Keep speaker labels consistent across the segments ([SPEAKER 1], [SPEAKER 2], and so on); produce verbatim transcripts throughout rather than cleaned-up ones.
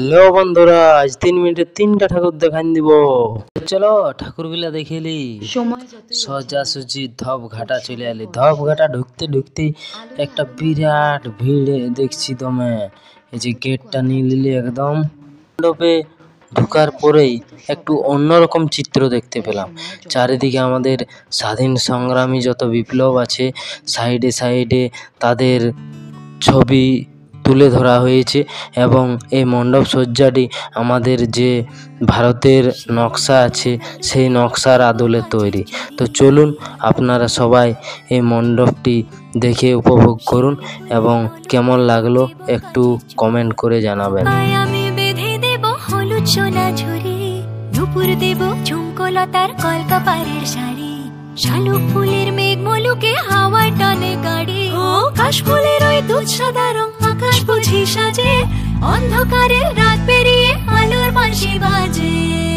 [SPEAKER 1] Hello বন্ধুরা, আজ তিন মিনিটে তিনটা ঠাকুর দেখান দিব। চলো ঠাকুরগুলা দেখিলি। সোজাসুজি ধপ ঘাটা চলে আলি। ধপ ঘাটা ঢুকতে ঢুকতে একটা বিরাট ভিড় দেখছি দমে। এই যে গেটটা নিয়ে নিলি একদম মণ্ডপে ঢুকার পরেই একটু অন্যরকম চিত্র দেখতে পেলাম। চারিদিকে আমাদের স্বাধীন সংগ্রামী যত বিপ্লব আছে, সাইডে সাইডে তাদের ছবি তুলে ধরা হয়েছে এবং এই মণ্ডপ সজ্জাটি আমাদের যে ভারতের নকশা আছে সেই নকশার আদলে তৈরি। তো চলুন আপনারা সবাই এই মণ্ডপটি দেখে উপভোগ করুন এবং কেমন লাগলো একটু কমেন্ট করে জানাবেন।
[SPEAKER 2] আমি বেঁধে দেব হলুদ সোনা ঝুরি, দুপুর দেব ঝুমকোলতার কলকাপাড়ের শাড়ি, শালুক ফুলের মেঘ মলুকে হাওয়ার টানে গাড়ি, ও কাশফুলের ওই দুধ সাদা রং আকাশ বুঝি সাজে, অন্ধকারে রাত পেরিয়ে আলোর বাঁশি বাজে।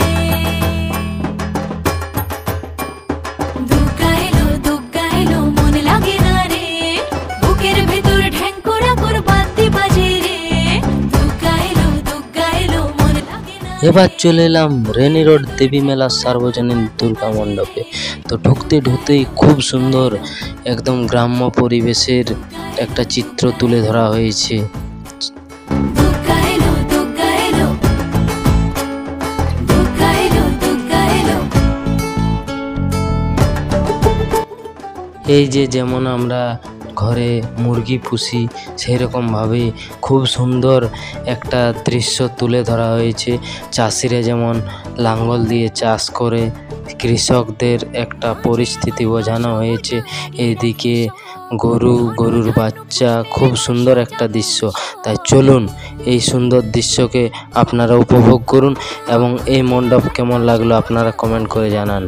[SPEAKER 2] দুগ্গা এলো দুগ্গা এলো মন লাগে না রে, বুকের ভেতর ঢ্যাং করা কর বাদ্যি বাজে রে। দুগ্গা এলো দুগ্গা এলো মন লাগে না।
[SPEAKER 1] এবার চলে এলাম রেনি রোড দেবী মেলা সার্বজনীন দুর্গা মণ্ডপে। তো ঢুকতে ঢুকতেই খুব সুন্দর একদম গ্রাম্য পরিবেশের একটা চিত্র তুলে ধরা হয়েছে। এই যে যেমন আমরা ঘরে মুরগি পুষি সেই রকমভাবে খুব সুন্দর একটা দৃশ্য তুলে ধরা হয়েছে। চাষিরা যেমন লাঙ্গল দিয়ে চাষ করে, কৃষকদের একটা পরিস্থিতি বোঝানো হয়েছে। এইদিকে গরু গরুর বাচ্চা, খুব সুন্দর একটা দৃশ্য। তাই চলুন এই সুন্দর দৃশ্যকে আপনারা উপভোগ করুন এবং এই মণ্ডপ কেমন লাগলো আপনারা কমেন্ট করে জানান।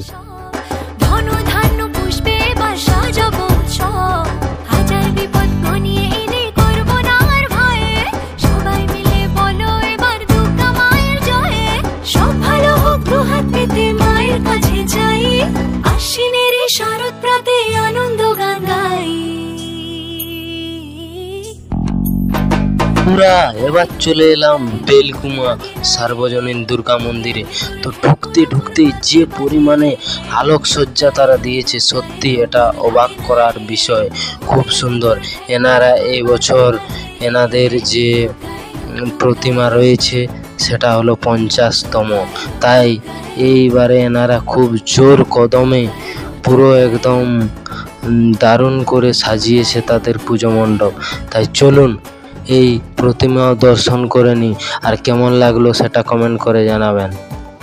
[SPEAKER 1] পুরা এবার চলে এলাম বেলকুমা সার্বজনীন দুর্গা মন্দিরে। তো ঢুকতে ঢুকতে যে পরিমাণে আলোকসজ্জা তারা দিয়েছে, সত্যি এটা অবাক করার বিষয়। খুব সুন্দর। এনারা এই বছর এনাদের যে প্রতিমা রয়েছে সেটা হলো পঞ্চাশতম। তাই এইবারে এনারা খুব জোর কদমে পুরো একদম দারুণ করে সাজিয়েছে তাদের পুজো মণ্ডপ। তাই চলুন এই প্রতিমা দর্শন করে নিই, আর কেমন লাগলো সেটা কমেন্ট করে জানাবেন।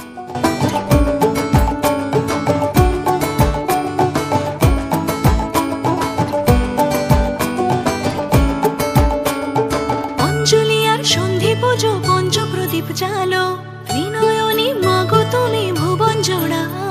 [SPEAKER 2] অঞ্জলি আর সন্ধি পুজো পঞ্চপ্রদীপ জালো, ত্রিনয়নী মাগো তুমি ভুবন জোড়া।